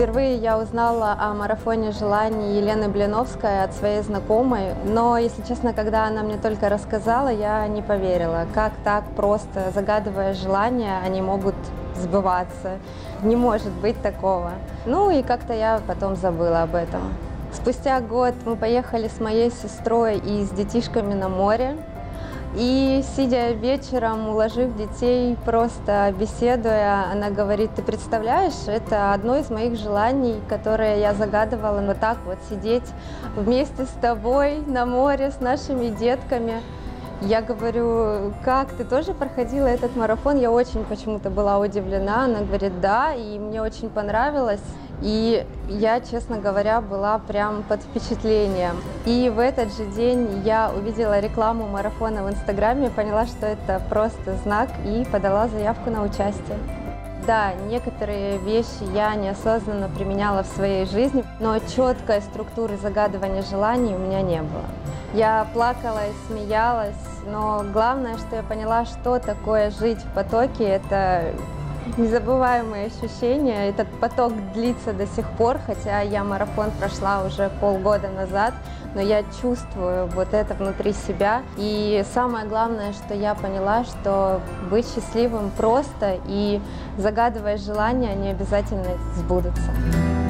Впервые я узнала о марафоне желаний Елены Блиновской от своей знакомой, но, если честно, когда она мне только рассказала, я не поверила, как так просто, загадывая желания, они могут сбываться. Не может быть такого. Ну и как-то я потом забыла об этом. Спустя год мы поехали с моей сестрой и с детишками на море. И, сидя вечером, уложив детей, просто беседуя, она говорит: ты представляешь, это одно из моих желаний, которое я загадывала, вот так вот сидеть вместе с тобой на море, с нашими детками. Я говорю: как, ты тоже проходила этот марафон? Я очень почему-то была удивлена. Она говорит: да, и мне очень понравилось. И я, честно говоря, была прям под впечатлением. И в этот же день я увидела рекламу марафона в Инстаграме, поняла, что это просто знак, и подала заявку на участие. Да, некоторые вещи я неосознанно применяла в своей жизни, но четкой структуры загадывания желаний у меня не было. Я плакала и смеялась, но главное, что я поняла, что такое жить в потоке, это незабываемые ощущения. Этот поток длится до сих пор, хотя я марафон прошла уже полгода назад, но я чувствую вот это внутри себя. И самое главное, что я поняла, что быть счастливым просто, и загадывая желания, они обязательно сбудутся.